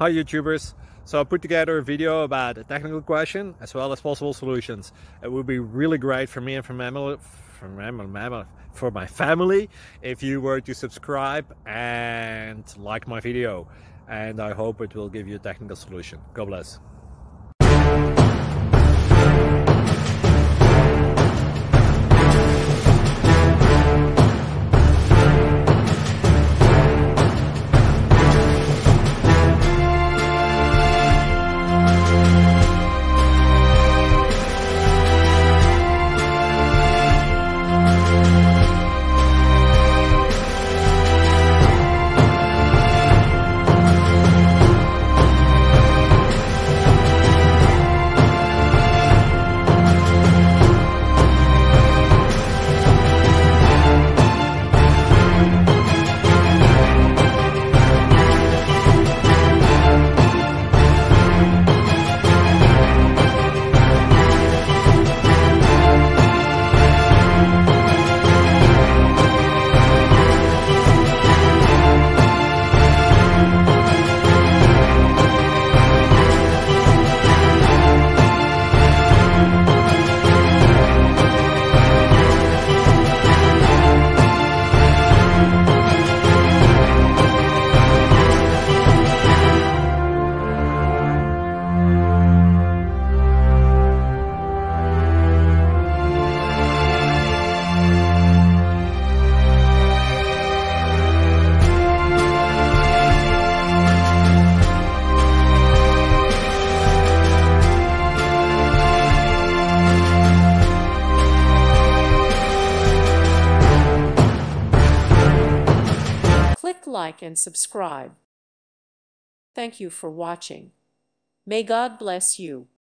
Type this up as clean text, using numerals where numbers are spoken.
Hi YouTubers. So I put together a video about a technical question as well as possible solutions. It would be really great for me and for my family if you were to subscribe and like my video. And I hope it will give you a technical solution. God bless. Click like and subscribe. Thank you for watching. May God bless you.